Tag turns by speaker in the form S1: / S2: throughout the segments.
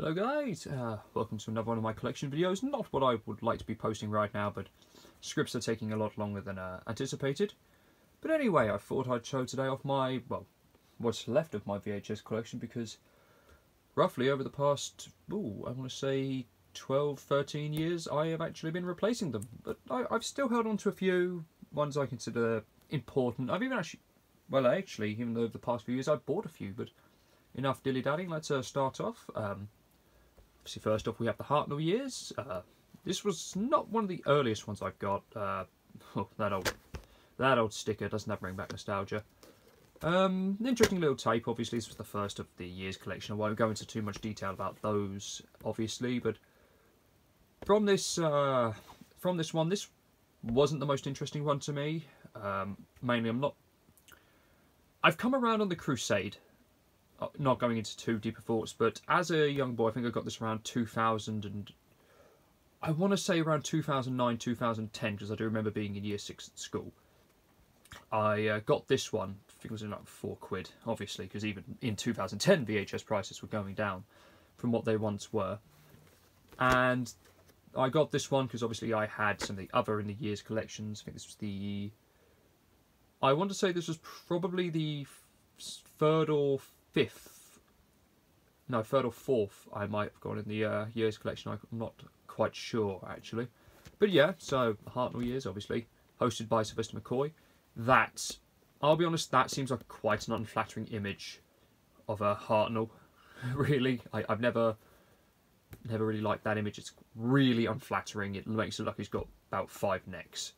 S1: Hello guys, welcome to another one of my collection videos. Not what I would like to be posting right now, but scripts are taking a lot longer than anticipated. But anyway, I thought I'd show today off my, well, what's left of my VHS collection, because roughly over the past, I want to say 12, 13 years, I have actually been replacing them. But I've still held on to a few ones I consider important. I've even actually, well actually, even though the past few years I've bought a few, but enough dilly-dallying, let's start off. Obviously, first off, we have the Hartnell years. This was not one of the earliest ones I've got. That old sticker does not bring back nostalgia. An interesting little tape. Obviously, this was the first of the years collection. I won't go into too much detail about those, obviously, but from this one, this wasn't the most interesting one to me. Mainly, I've come around on the Crusade. Not going into too deeper thoughts, but as a young boy, I think I got this around 2000 and I want to say around 2009, 2010, because I do remember being in year 6 at school. I got this one, I think it was in like £4, obviously, because even in 2010 VHS prices were going down from what they once were. And I got this one because obviously I had some of the other in the years collections. I think this was the, I want to say this was probably the third or fourth I might have gone in the years collection. I'm not quite sure actually, but yeah. So Hartnell years, obviously hosted by Sylvester McCoy. That, I'll be honest, that seems like quite an unflattering image of a Hartnell. Really, I've never really liked that image. It's really unflattering. It makes it look like he's got about 5 necks.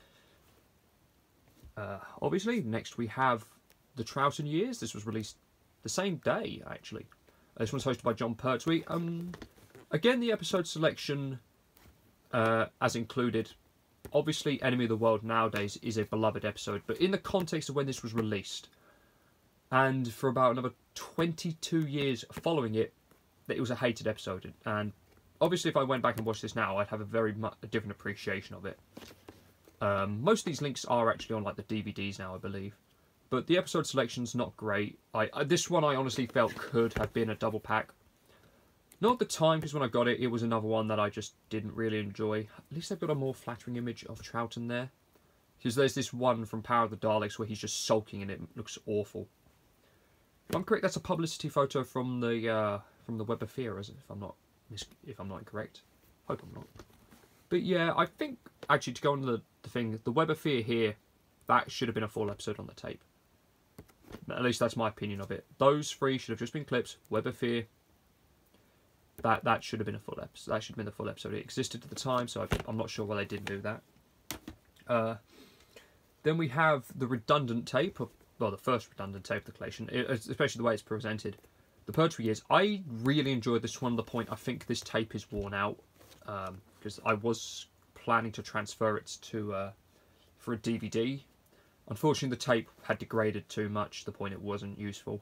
S1: Obviously, next we have the Troughton years. This was released the same day, actually. This one's hosted by John Pertwee. Again, the episode selection, as included, obviously Enemy of the World nowadays is a beloved episode, but in the context of when this was released, and for about another 22 years following it, it was a hated episode. And obviously if I went back and watched this now, I'd have a different appreciation of it. Most of these links are actually on like the DVDs now, I believe. But the episode selection's not great. This one I honestly felt could have been a double pack. Not at the time, because when I got it, it was another one that I just didn't really enjoy. At least they've got a more flattering image of Troughton there. Because there's this one from Power of the Daleks where he's just sulking and it looks awful. If I'm correct, that's a publicity photo from the Web of Fear, if I'm not incorrect. Hope I'm not. But yeah, I think actually to go on the thing, the Web of Fear here, that should have been a full episode on the tape. At least that's my opinion of it. Those 3 should have just been clips. Web of Fear. That should have been a full episode. That should have been the full episode. It existed at the time, so I'm not sure why they didn't do that. Then we have the redundant tape, well, the first redundant tape of the collection, especially the way it's presented. The Pertwee years. I really enjoyed this one. The point I think this tape is worn out, because I was planning to transfer it to for a DVD. Unfortunately, the tape had degraded too much, to the point it wasn't useful.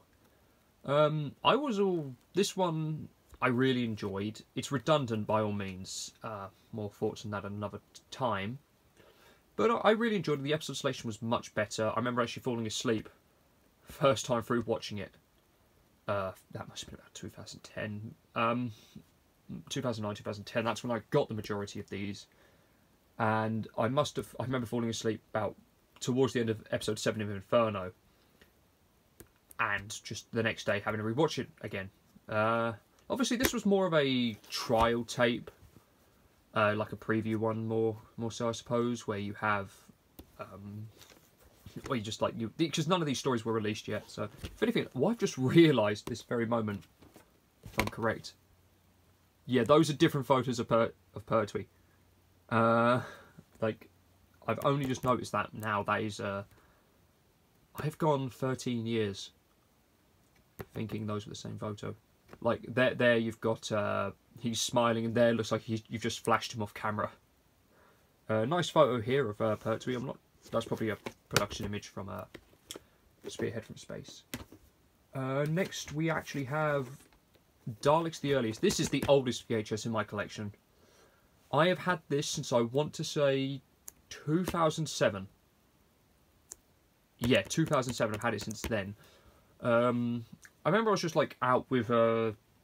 S1: This one I really enjoyed. It's redundant by all means. More thoughts on that another time. But I really enjoyed it. The episode selection was much better. I remember actually falling asleep first time through watching it. That must have been about 2010. 2009, 2010. That's when I got the majority of these. And I remember falling asleep about towards the end of episode 7 of Inferno, and just the next day having to rewatch it again. Obviously this was more of a trial tape, like a preview one more so I suppose, where you have where you just like because none of these stories were released yet. So if anything, I've just realised this very moment, if I'm correct, yeah, those are different photos of Pertwee. Like, I've only just noticed that now. That is, I've gone 13 years thinking those were the same photo. Like, there you've got, he's smiling, and there looks like you've just flashed him off camera. Nice photo here of Pertwee. That's probably a production image from Spearhead from Space. Next, we actually have Daleks the Earliest. This is the oldest VHS in my collection. I have had this since I want to say 2007. Yeah, 2007. I've had it since then. I remember I was just like out with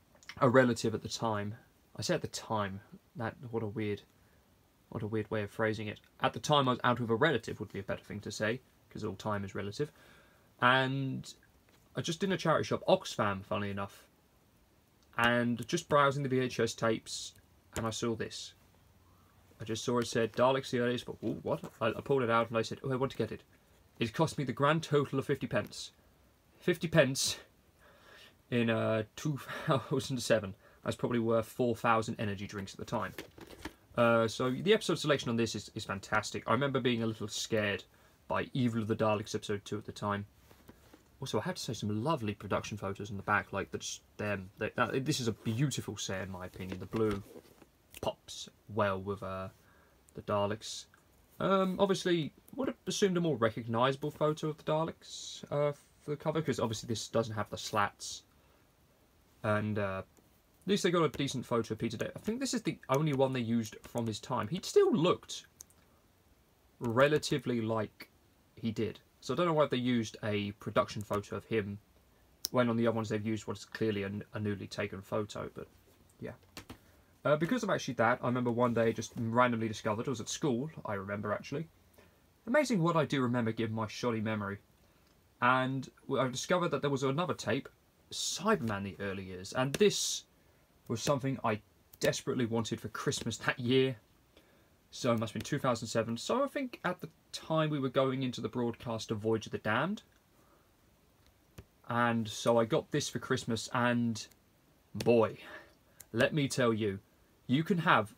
S1: a relative at the time. I say at the time. What a weird way of phrasing it. At the time, I was out with a relative would be a better thing to say, because all time is relative. And I just in a charity shop, Oxfam, funnily enough, and just browsing the VHS tapes, and I saw this. I just saw it said Daleks the earliest, but ooh, what? I pulled it out and I said, oh, I want to get it. It cost me the grand total of 50 pence. 50 pence in 2007. That's probably worth 4,000 energy drinks at the time. So the episode selection on this is fantastic. I remember being a little scared by Evil of the Daleks episode 2 at the time. Also, I have to say some lovely production photos in the back, like that's them. This is a beautiful set in my opinion. The blue pops well with the Daleks. Obviously, would have assumed a more recognisable photo of the Daleks for the cover, because obviously this doesn't have the slats. And at least they got a decent photo of Peter Day. I think this is the only one they used from his time. He still looked relatively like he did. So I don't know why they used a production photo of him when on the other ones they've used what's clearly a newly taken photo. But yeah. Because of actually that, I remember one day just randomly discovered, I was at school, I remember actually. Amazing what I do remember given my shoddy memory. And I discovered that there was another tape, Cyberman the early years, and this was something I desperately wanted for Christmas that year. So it must have been 2007. So I think at the time we were going into the broadcast of Voyage of the Damned. And so I got this for Christmas, and boy, let me tell you, you can have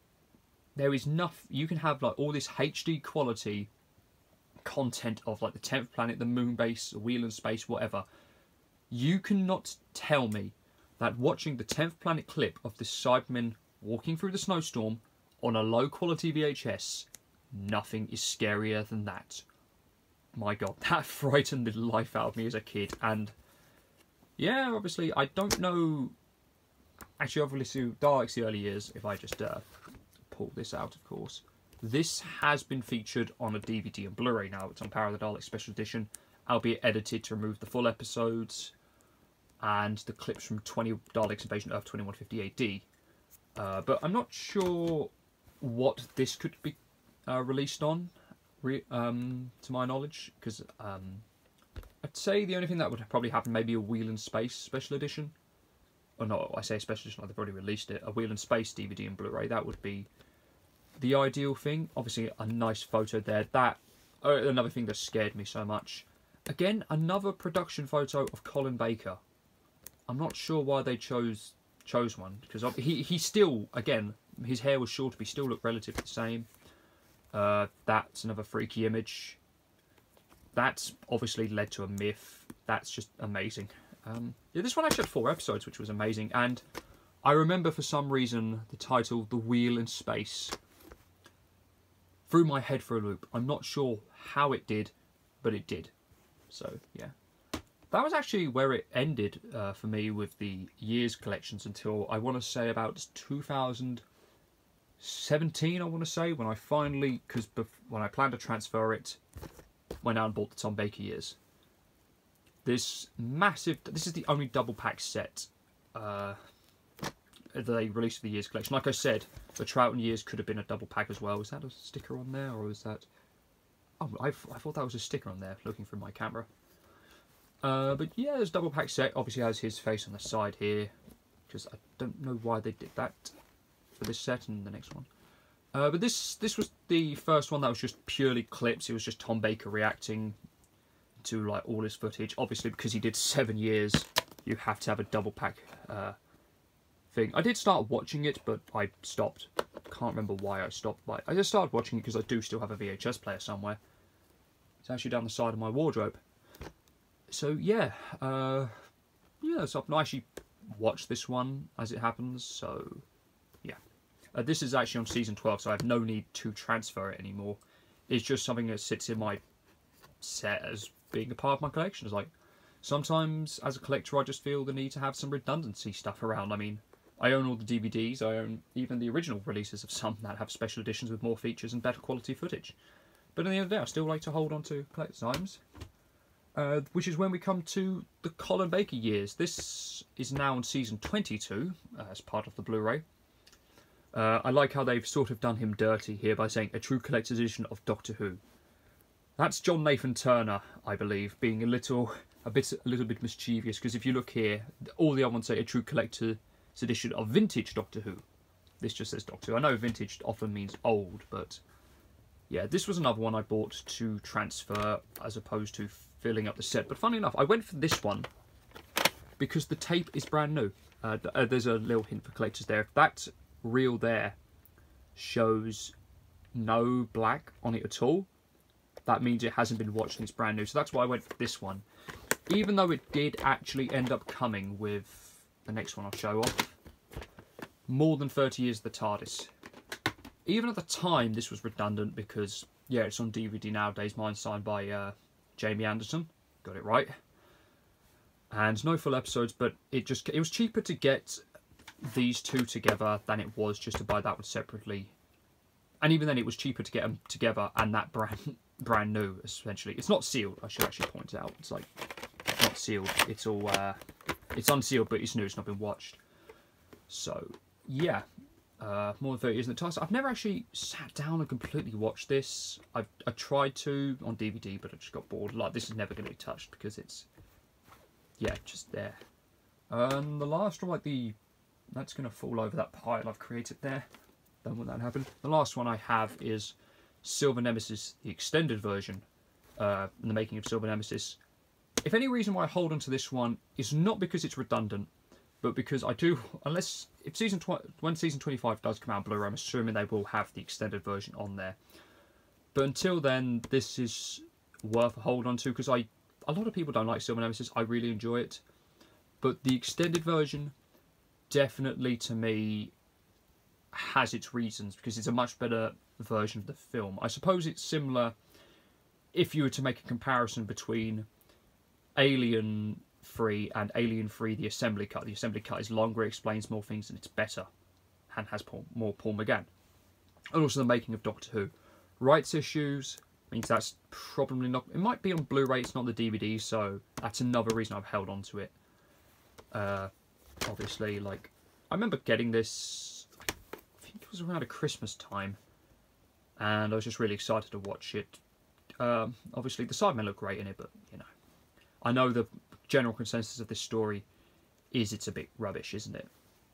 S1: you can have like all this HD quality content of like the 10th planet, the moon base, the wheel in space, whatever. You cannot tell me that watching the 10th planet clip of the Cybermen walking through the snowstorm on a low quality VHS, nothing is scarier than that. My god, that frightened the life out of me as a kid. And yeah, obviously I don't know. Actually, obviously Daleks the early years, if I just pull this out, of course. This has been featured on a DVD and Blu-ray now. It's on Power of the Daleks Special Edition, albeit edited to remove the full episodes and the clips from 20 Daleks Invasion Earth 2150 AD. But I'm not sure what this could be released on, to my knowledge, because I'd say the only thing that would probably happen maybe a Wheel in Space Special Edition. Or no, I say Special Edition, like they've already released it. A Wheel in Space DVD and Blu-ray, that would be the ideal thing. Obviously, a nice photo there. That, another thing that scared me so much. Again, another production photo of Colin Baker. I'm not sure why they chose one, because he still, again, his hair was short, but he still looked relatively the same. That's another freaky image. That's obviously led to a myth. That's just amazing. Yeah, this one actually had 4 episodes, which was amazing. And I remember for some reason the title, The Wheel in Space, threw my head for a loop. I'm not sure how it did, but it did. So, yeah. That was actually where it ended for me with the years collections until, I want to say, about 2017, I want to say, when I finally, because when I planned to transfer it, went out and bought the Tom Baker years. This is the only double pack set that they released for the years collection. Like I said, the Troughton years could have been a double pack as well. Is that a sticker on there, or is that... Oh, I thought that was a sticker on there, looking through my camera. But yeah, there's a double pack set. Obviously has his face on the side here, because I don't know why they did that for this set and the next one. But this was the first one that was just purely clips. It was just Tom Baker reacting to like all his footage. Obviously, because he did 7 years, you have to have a double pack thing. I did start watching it, but I stopped. Can't remember why I stopped. But I just started watching it because I do still have a VHS player somewhere. It's actually down the side of my wardrobe. So yeah, so I actually watched this one as it happens. So yeah, this is actually on season 12, so I have no need to transfer it anymore. It's just something that sits in my set as being a part of my collection. It's like, sometimes as a collector I just feel the need to have some redundancy stuff around. I mean, I own all the DVDs, I own even the original releases of some that have special editions with more features and better quality footage. But at the end of the day, I still like to hold on to collector's items. which is when we come to the Colin Baker years. This is now on season 22 as part of the Blu-ray. I like how they've sort of done him dirty here by saying a true collector's edition of Doctor Who. That's John Nathan Turner, I believe, being a little bit mischievous, because if you look here, all the other ones say a true collector's edition of vintage Doctor Who. This just says Doctor Who. I know vintage often means old, but yeah, this was another one I bought to transfer as opposed to filling up the set. But funny enough, I went for this one because the tape is brand new. There's a little hint for collectors there. If that reel there shows no black on it at all, that means it hasn't been watched and it's brand new. So that's why I went for this one. Even though it did actually end up coming with the next one I'll show off. More than 30 years of the TARDIS. Even at the time, this was redundant because, yeah, it's on DVD nowadays. Mine's signed by Jamie Anderson. Got it right. And no full episodes, but it was cheaper to get these two together than it was just to buy that one separately. And even then, it was cheaper to get them together and that brand new, essentially. It's not sealed, I should actually point out. It's like, not sealed. It's all, it's unsealed, but it's new. It's not been watched. So, yeah. More than 30 years in the TARDIS. I've never actually sat down and completely watched this. I tried to on DVD, but I just got bored. Like, this is never going to be touched because it's, yeah, just there. The last one, like that's going to fall over that pile I've created there. Don't want that to happen. The last one I have is Silver Nemesis, the extended version, in the making of Silver Nemesis. If any reason why I hold on to this one is not because it's redundant, but because I do, unless, if when season 25 does come out on Blu-ray, I'm assuming they will have the extended version on there. But until then, this is worth a hold on to, because a lot of people don't like Silver Nemesis. I really enjoy it. But the extended version, definitely to me, has its reasons, because it's a much better version of the film. I suppose it's similar, if you were to make a comparison between Alien 3 and Alien 3 the Assembly Cut. The Assembly Cut is longer, explains more things, and it's better, and has more Paul McGann. And also the making of Doctor Who. Rights issues means that's probably not, it might be on Blu-ray, it's not the DVD, so that's another reason I've held on to it. Obviously, like, I remember getting this, I think it was around a Christmas time, and I was just really excited to watch it. Obviously the Sidemen look great in it, but, you know, I know the general consensus of this story is it's a bit rubbish, isn't it?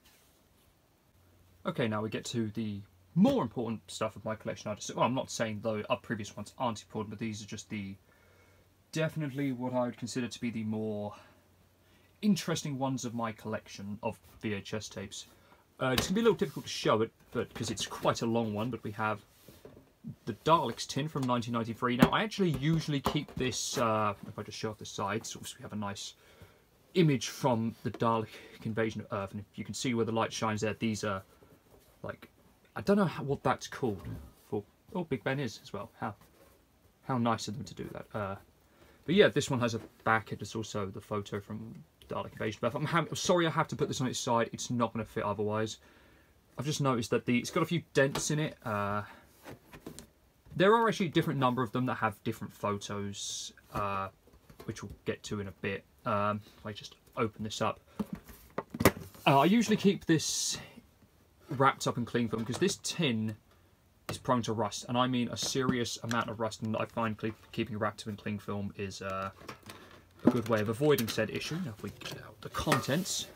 S1: Okay, now we get to the more important stuff of my collection. Well, I'm not saying though our previous ones aren't important, but these are just definitely what I would consider to be the more interesting ones of my collection of VHS tapes. It's going to be a little difficult to show it, but because it's quite a long one, but we have the Daleks tin from 1993. Now, I actually usually keep this, if I just show off the sides, so we have a nice image from the Dalek invasion of Earth, and if you can see where the light shines there, these are, like, I don't know what that's called. Oh, Big Ben is as well. How nice of them to do that. But yeah, this one has a back, it is also the photo from Dalek invasion of Earth. I'm sorry I have to put this on its side, it's not going to fit otherwise. I've just noticed that it's got a few dents in it. There are actually a different number of them that have different photos, which we'll get to in a bit. I just open this up. I usually keep this wrapped up in cling film because this tin is prone to rust, and I mean a serious amount of rust, and I find keeping wrapped up in cling film is a good way of avoiding said issue. Now if we get out the contents,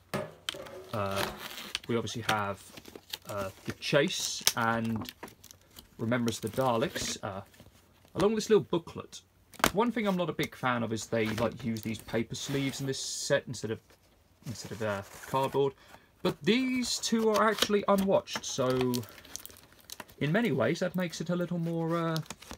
S1: we obviously have the Chase and Remembrance of the Daleks, along with this little booklet. One thing I'm not a big fan of is they like use these paper sleeves in this set instead of cardboard. But these two are actually unwatched, so in many ways that makes it a little more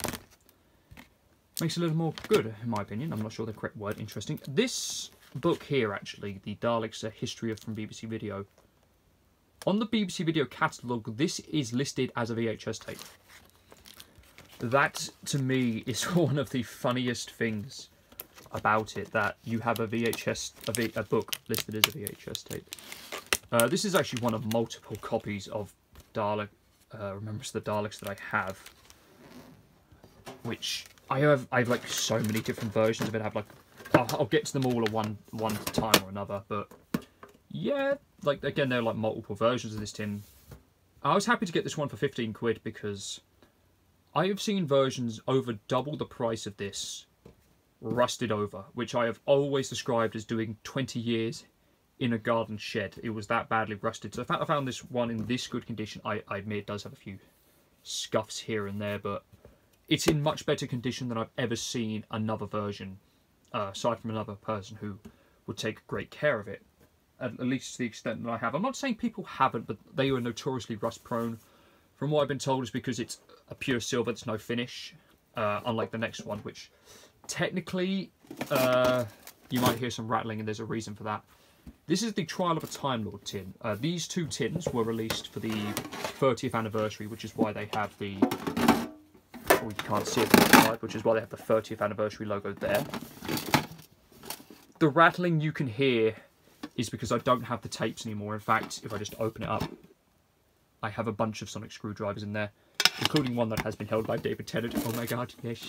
S1: good, in my opinion. I'm not sure the correct word. Interesting. This book here, actually, the Daleks: A History of from BBC Video. On the BBC Video catalogue, this is listed as a VHS tape. That, to me, is one of the funniest things about it, that you have a book listed as a VHS tape. This is actually one of multiple copies of Remembrance of the Daleks that I have, which I have like so many different versions of it. I have like, I'll get to them all at one time or another, but yeah, like again, there are like multiple versions of this tin. I was happy to get this one for 15 quid because I have seen versions over double the price of this rusted over, which I have always described as doing 20 years in a garden shed. It was that badly rusted. So the fact I found this one in this good condition, I admit it does have a few scuffs here and there, but it's in much better condition than I've ever seen another version, aside from another person who would take great care of it, at least to the extent that I have. I'm not saying people haven't, but they are notoriously rust prone. From what I've been told, is because it's a pure silver, there's no finish, unlike the next one, which technically you might hear some rattling, and there's a reason for that. This is the Trial of a Time Lord tin. These two tins were released for the 30th anniversary, which is why they have the... Oh, you can't see it from the side, which is why they have the 30th anniversary logo there. The rattling you can hear is because I don't have the tapes anymore. In fact, if I just open it up, I have a bunch of sonic screwdrivers in there, including one that has been held by David Tennant. Oh my god, yes.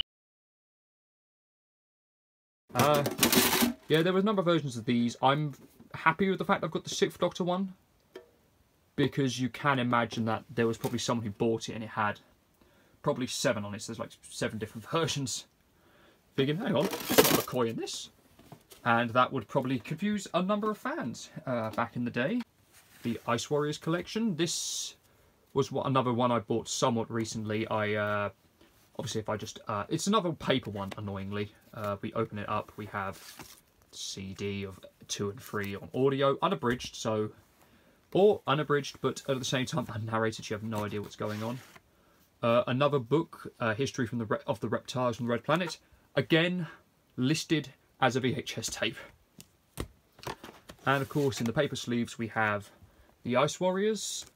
S1: Yeah, there was a number of versions of these. I'm happy with the fact I've got the 6th Doctor one, because you can imagine that there was probably someone who bought it and it had probably 7 on it, so there's like 7 different versions. Thinking, hang on, there's not McCoy in this. And that would probably confuse a number of fans back in the day. The Ice Warriors collection. This was another one I bought somewhat recently. Obviously, if I just... it's another paper one, annoyingly. We open it up, we have CD of 2 and 3 on audio, unabridged, so... Or unabridged, but at the same time unnarrated, you have no idea what's going on. Another book, History of the Reptiles from the Red Planet. Again, listed as a VHS tape. And of course, in the paper sleeves, we have the Ice Warriors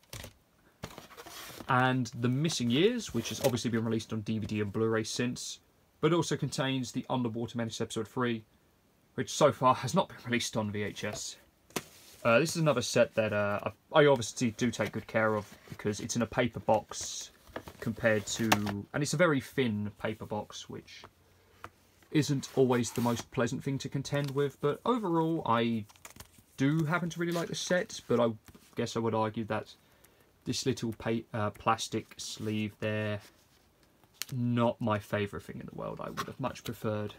S1: and The Missing Years, which has obviously been released on DVD and Blu-ray since, but also contains the Underwater Menace Episode 3, which so far has not been released on VHS. This is another set that I obviously do take good care of, because it's in a paper box compared to... And it's a very thin paper box, which isn't always the most pleasant thing to contend with, but overall I do happen to really like the set, but I guess I would argue that this little plastic sleeve there, not my favourite thing in the world. I would have much preferred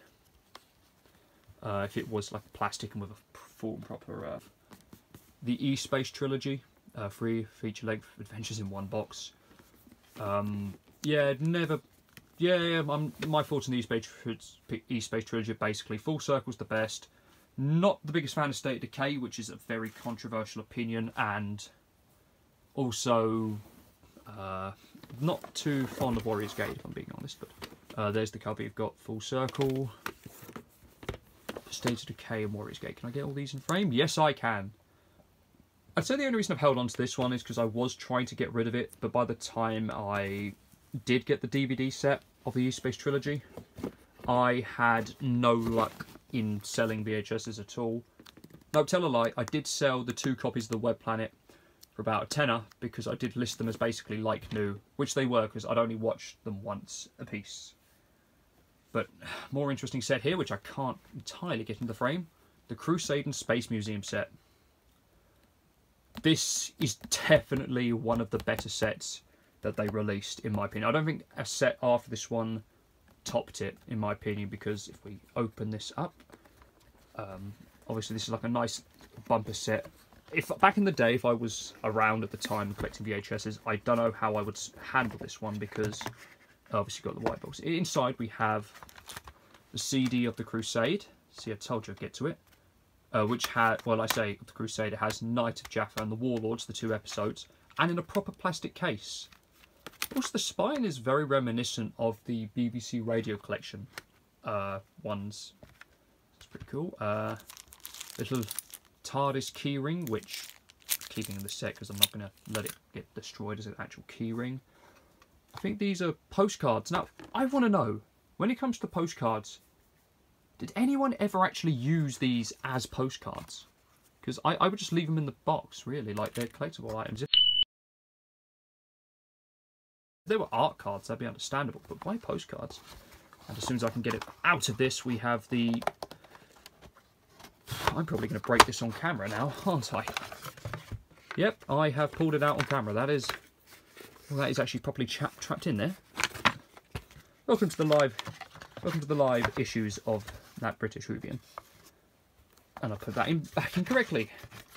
S1: if it was like plastic and with a full and proper... the E-Space trilogy, 3 feature-length adventures in one box. Yeah, never... Yeah, my thoughts on the E-Space trilogy are basically Full Circle's the best. Not the biggest fan of State of Decay, which is a very controversial opinion, and also not too fond of Warriors Gate, if I'm being honest. But there's the cover. You've got Full Circle, State of Decay, and Warriors Gate. Can I get all these in frame? Yes, I can. I'd say the only reason I've held on to this one is because I was trying to get rid of it, but by the time I did get the DVD set of the E-Space trilogy, I had no luck in selling VHSs at all. No, tell a lie, I did sell the 2 copies of the Web Planet for about a tenner, because I did list them as basically like new, which they were, because I'd only watched them once a piece. But more interesting set here, which I can't entirely get into the frame, the Crusade and Space Museum set. This is definitely one of the better sets that they released, in my opinion. I don't think a set after this one topped it, in my opinion, because if we open this up, obviously this is like a nice bumper set. If back in the day, if I was around at the time collecting VHSs, I don't know how I would handle this one, because obviously got the white box. Inside we have the CD of the Crusade. See, I told you I'd get to it. Which had, well, I say the Crusade, it has Night of Jaffa and the Warlords, the 2 episodes, and in a proper plastic case. Also, the spine is very reminiscent of the BBC Radio Collection ones. It's pretty cool. Little TARDIS keyring, which I'm keeping in the set because I'm not going to let it get destroyed as an actual keyring. I think these are postcards. Now, I want to know, when it comes to postcards, did anyone ever actually use these as postcards? Because I would just leave them in the box, really, like they're collectible items. they were art cards, that'd be understandable, but why postcards? And as soon as I can get it out of this, we have the... I'm probably going to break this on camera now, aren't I? Yep, I have pulled it out on camera. That is... Well, that is actually properly trapped in there. Welcome to the live issues of That British Whovian. And I put that back in correctly.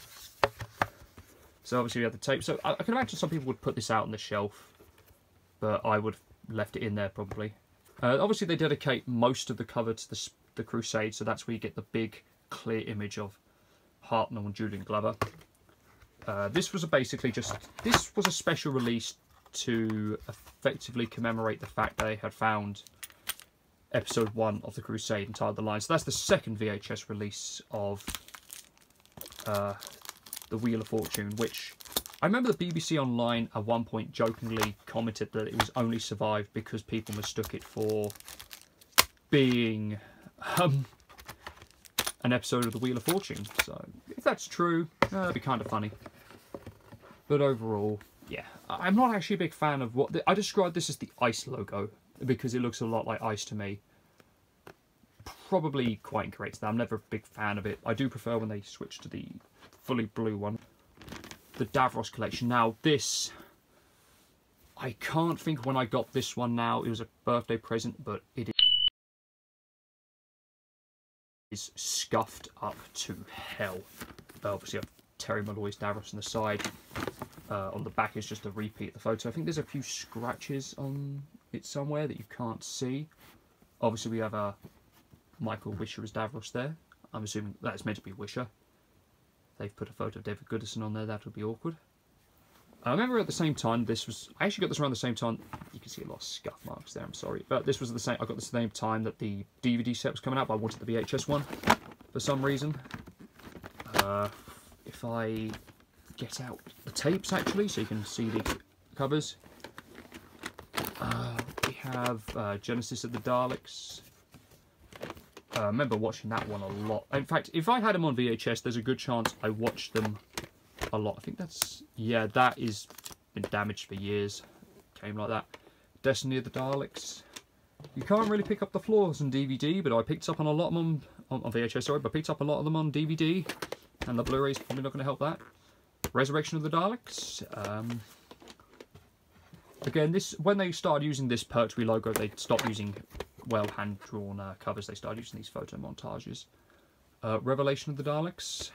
S1: So obviously we have the tape. So I can imagine some people would put this out on the shelf, but I would have left it in there probably. Obviously they dedicate most of the cover to the Crusade, so that's where you get the big clear image of Hartnell and Julian Glover. This was a special release to effectively commemorate the fact they had found episode 1 of the Crusade entitled The Line. So that's the second VHS release of the Wheel of Fortune, which I remember the BBC Online at one point jokingly commented that it was only survived because people mistook it for being an episode of the Wheel of Fortune. So if that's true, that'd be kind of funny. But overall, yeah, I'm not actually a big fan of what... I describe this as the ICE logo because it looks a lot like ICE to me. Probably quite incorrect. I'm never a big fan of it. I do prefer when they switch to the fully blue one. The Davros collection. Now this, I can't think when I got this one now. It was a birthday present, but it is scuffed up to hell. Obviously I have Terry Malloy's Davros on the side. On the back is just a repeat of the photo. I think there's a few scratches on it somewhere that you can't see. Obviously we have Michael Wisher as Davros there. I'm assuming that's meant to be Wisher. They've put a photo of David Goodison on there. That would be awkward. I remember at the same time, I actually got this around the same time. You can see a lot of scuff marks there, I'm sorry. But this was I got this at the same time that the DVD set was coming out, but I wanted the VHS one for some reason. If I get out the tapes, actually, so you can see the covers. We have Genesis of the Daleks. I remember watching that one a lot. In fact, if I had them on VHS, there's a good chance I watched them a lot. I think that's... Yeah, that is been damaged for years. Came like that. Destiny of the Daleks. You can't really pick up the flaws on DVD, but I picked up on a lot of them on VHS, sorry, but I picked up a lot of them on DVD. And the Blu-ray's probably not going to help that. Resurrection of the Daleks. Again, when they started using this Pertwee logo, they stopped using hand-drawn covers. They started using these photo montages. Revelation of the Daleks.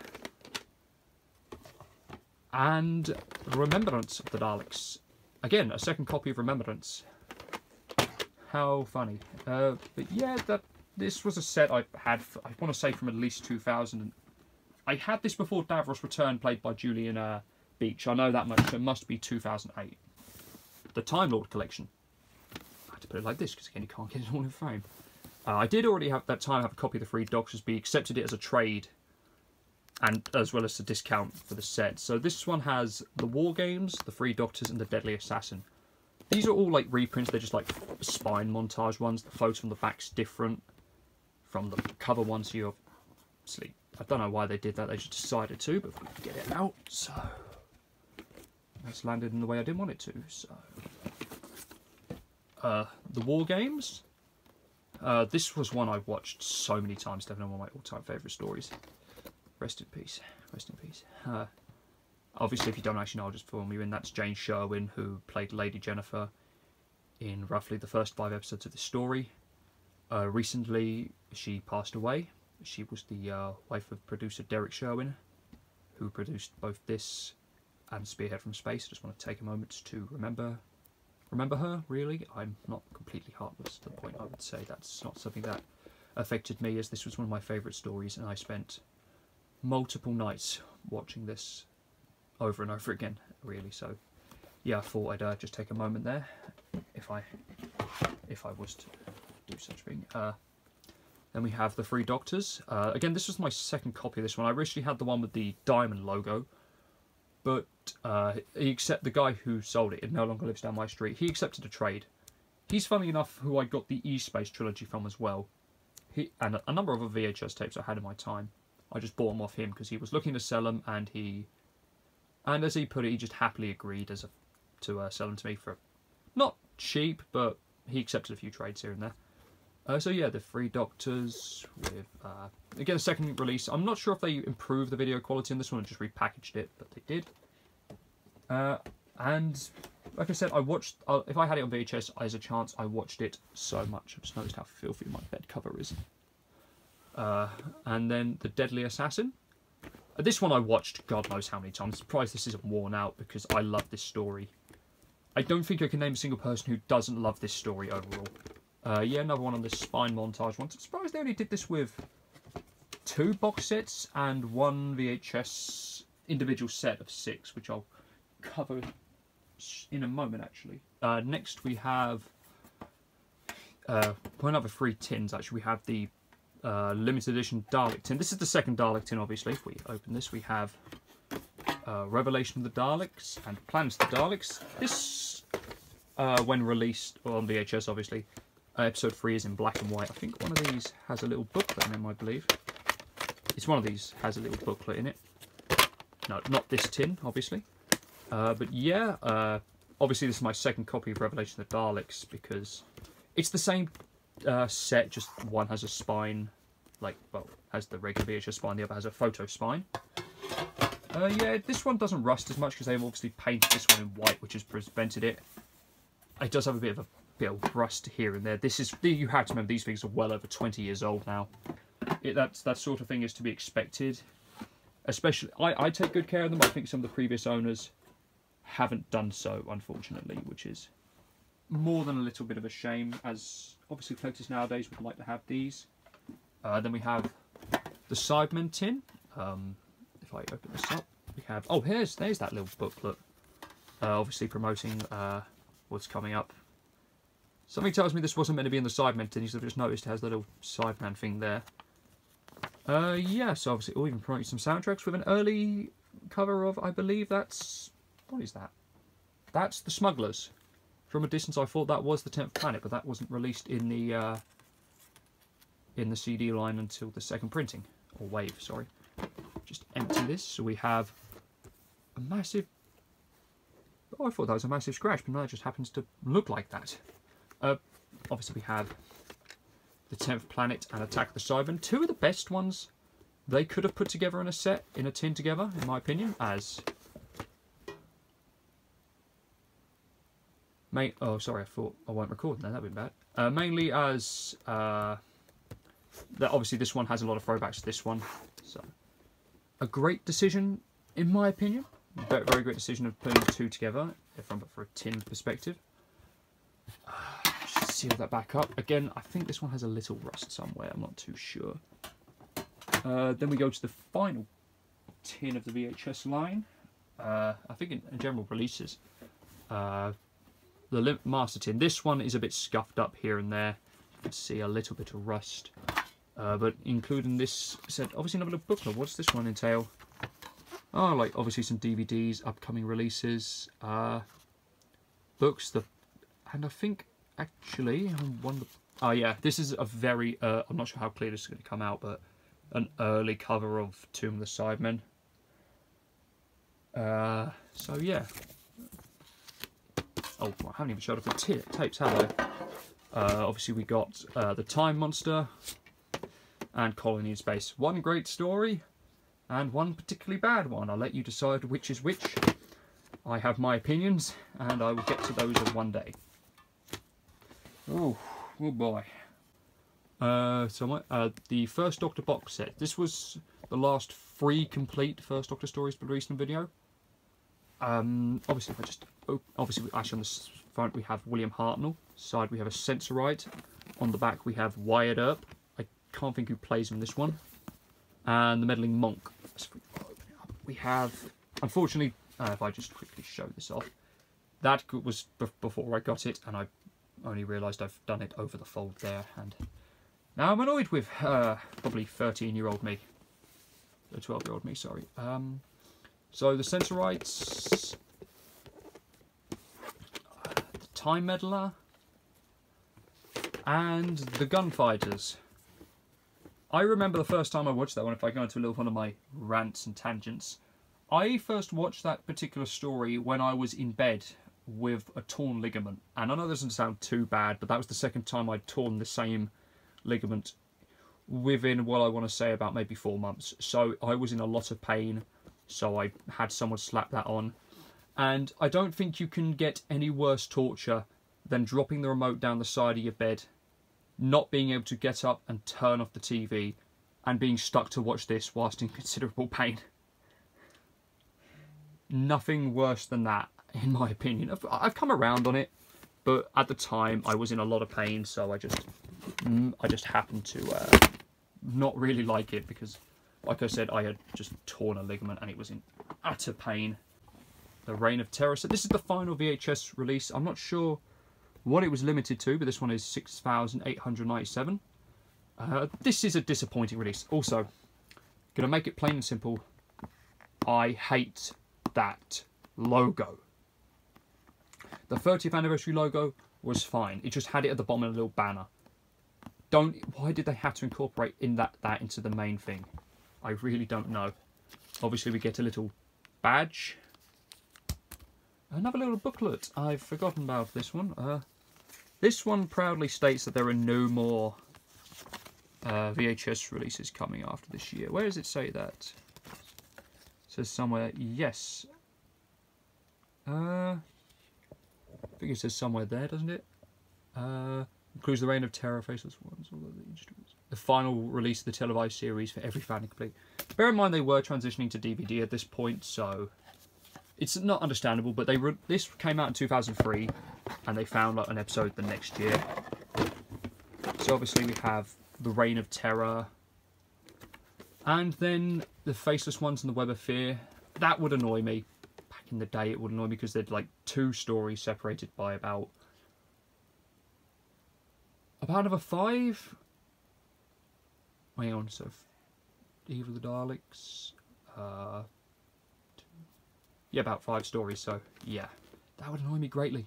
S1: And Remembrance of the Daleks. Again, a second copy of Remembrance. How funny. But yeah, this was a set I had, I want to say, from at least 2000. I had this before Davros Return, played by Julian Beach. I know that much, so it must be 2008. The Time Lord collection. I had to put it like this, because again, you can't get it all in frame. I did already have, that time, have a copy of the Three Doctors, but he accepted it as a trade, and as well as a discount for the set. So this one has the War Games, the Three Doctors, and the Deadly Assassin. These are all like reprints. They're just like spine montage ones. The photo on the back's different from the cover one, so you're obviously, I don't know why they did that. They just decided to, but we can get it out. So that's landed in the way I didn't want it to. So the War Games. This was one I've watched so many times. Definitely one of my all-time favourite stories. Rest in peace. Rest in peace. Obviously, if you don't actually know, I'll just film you in. That's Jane Sherwin, who played Lady Jennifer in roughly the first 5 episodes of the story. Recently, she passed away. She was the wife of producer Derek Sherwin, who produced both this and Spearhead from Space. I just want to take a moment to remember her, really. I'm not completely heartless to the point I would say that's not something that affected me, as this was one of my favourite stories, and I spent multiple nights watching this over and over again, really. So yeah, I thought I'd just take a moment there, if I was to do such thing. Then we have the Three Doctors. Again, this was my second copy of this one. I originally had the one with the diamond logo, but the guy who sold it no longer lives down my street. He accepted a trade. He's, funny enough, who I got the E-Space trilogy from as well. And a number of other VHS tapes I had in my time. I just bought them off him because he was looking to sell them, and as he put it, he just happily agreed to sell them to me for not cheap, but he accepted a few trades here and there. So yeah, the Three Doctors with, again, a second release. I'm not sure if they improved the video quality in this one or just repackaged it, but they did. And like I said, I watched, if I had it on VHS, there's a chance I watched it so much. I just noticed how filthy my bed cover is. And then The Deadly Assassin. This one I watched God knows how many times. I'm surprised this isn't worn out because I love this story. I don't think I can name a single person who doesn't love this story overall. Yeah, another one on this spine montage one. I'm surprised they only did this with 2 box sets and 1 VHS individual set of 6, which I'll cover in a moment actually. Next we have another 3 tins actually. We have the limited edition Dalek tin. This is the second Dalek tin obviously. If we open this we have Revelation of the Daleks and Plans of the Daleks. This when released on VHS obviously, episode 3 is in black and white. I think one of these has a little booklet in them, I believe. It's one of these has a little booklet in it. No, not this tin obviously. But yeah, obviously this is my second copy of Revelation of the Daleks because it's the same set, just one has a spine, like, well, has the regular VHS spine, the other has a photo spine. Yeah, this one doesn't rust as much because they've obviously painted this one in white, which has prevented it. It does have a bit of rust here and there. This is, you have to remember, these things are well over 20 years old now. That sort of thing is to be expected. Especially, I take good care of them. I think some of the previous owners haven't done so, unfortunately, which is more than a little bit of a shame, as obviously collectors nowadays would like to have these. Then we have the Cybermen tin. If I open this up, we have, oh, there's that little booklet, obviously promoting what's coming up. Something tells me this wasn't meant to be in the Cybermen tin. I've just noticed it has the little Cyberman thing there. Yeah, so obviously, even promoting some soundtracks with an early cover of, I believe that's, what is that? That's The Smugglers. From a distance, I thought that was the 10th Planet, but that wasn't released in the CD line until the second printing, or wave, sorry. Just empty this, so we have a massive. Oh, I thought that was a massive scratch, but no, it just happens to look like that. Obviously, we have the 10th Planet and Attack of the Cybermen, 2 of the best ones they could have put together in a set, in a tin together, in my opinion, as. Oh, sorry, I thought I weren't recording then, that'd be bad. Mainly as, obviously this one has a lot of throwbacks to this one, so. A great decision, in my opinion. Very, very great decision of putting the 2 together, from a tin perspective. Just seal that back up. Again, I think this one has a little rust somewhere, I'm not too sure. Then we go to the final tin of the VHS line. I think in general releases. The Master tin. This one is a bit scuffed up here and there. You can see a little bit of rust. But including this set, obviously another little booklet. What's this one entail? Oh, like obviously some DVDs, upcoming releases, books. And I think actually oh yeah, this is a very. I'm not sure how clear this is going to come out, but an early cover of Tomb of the Cybermen. So yeah. Oh, I haven't even showed off the tapes, have I? Obviously we got The Time Monster and Colony in Space. One great story and one particularly bad one. I'll let you decide which is which. I have my opinions and I will get to those in one day. Oh boy. The First Doctor box set. This was the last 3 complete First Doctor stories released in video. Obviously, if I just obviously actually on the front we have William Hartnell. Side we have a Sensorite. On the back we have Wyatt Earp. I can't think who plays in this one. And the Meddling Monk. We have, unfortunately, if I just quickly show this off, that was before I got it, and I only realised I've done it over the fold there, and now I'm annoyed with probably 13-year-old me, 12-year-old me, sorry. So the Sensorites, the Time Meddler, and the Gunfighters. I remember the first time I watched that one, if I go into a little one of my rants and tangents. I first watched that particular story when I was in bed with a torn ligament. And I know this doesn't sound too bad, but that was the second time I'd torn the same ligament within, well, I want to say about maybe 4 months. So I was in a lot of pain, so I had someone slap that on. And I don't think you can get any worse torture than dropping the remote down the side of your bed, not being able to get up and turn off the TV, and being stuck to watch this whilst in considerable pain. Nothing worse than that, in my opinion. I've come around on it, but at the time I was in a lot of pain, so I just happened to not really like it, because, like I said, I had just torn a ligament and it was in utter pain. The Reign of Terror. So this is the final VHS release. I'm not sure what it was limited to, but this one is 6,897. This is a disappointing release. Also, gonna make it plain and simple, I hate that logo. The 30th anniversary logo was fine. It just had it at the bottom of a little banner. Why did they have to incorporate that into the main thing? I really don't know. Obviously we get a little badge. Another little booklet. I've forgotten about this one. This one proudly states that there are no more VHS releases coming after this year. Where does it say that? It says somewhere, yes. I think it says somewhere there, doesn't it? Includes the Reign of Terror, Faceless Ones, all of the instruments. The final release of the televised series for every fan complete. Bear in mind they were transitioning to DVD at this point, so it's not understandable, but this came out in 2003, and they found like an episode the next year. So obviously we have the Reign of Terror, and then the Faceless Ones and the Web of Fear. That would annoy me. Back in the day, it would annoy me because they'd like 2 stories separated by about another 5. Hang on, so Evil of the Daleks. Yeah, about 5 stories. So yeah, that would annoy me greatly.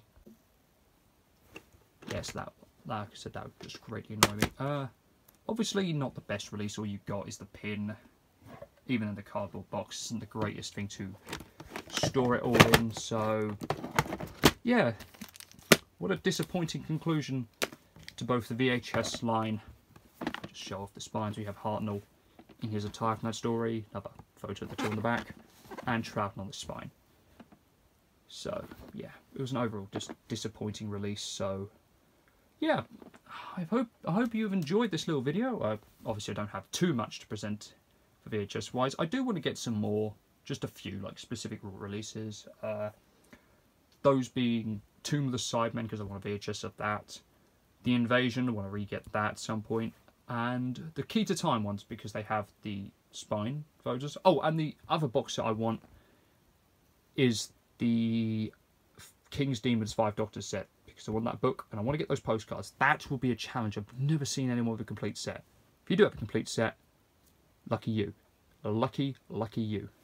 S1: Yes, like I said, that would just greatly annoy me. Obviously, not the best release. All you got is the pin. Even in the cardboard box, isn't the greatest thing to store it all in. So yeah, what a disappointing conclusion to both the VHS line. Just show off the spines. We have Hartnell in his attire from that story. Another photo of the two on the back, and Troughton on the spine. So yeah, it was an overall disappointing release. So yeah, I hope you've enjoyed this little video. Obviously I don't have too much to present for VHS wise. I do want to get some more, just a few like specific releases. Those being Tomb of the Sidemen, because I want a VHS of that. The Invasion, I want to re-get that at some point. And the Key to Time ones, because they have the spine photos. Oh, and the other box set I want is the King's Demons 5 Doctors set, because I want that book and I want to get those postcards. That will be a challenge. I've never seen anyone with a complete set. If you do have a complete set, lucky you. Lucky you.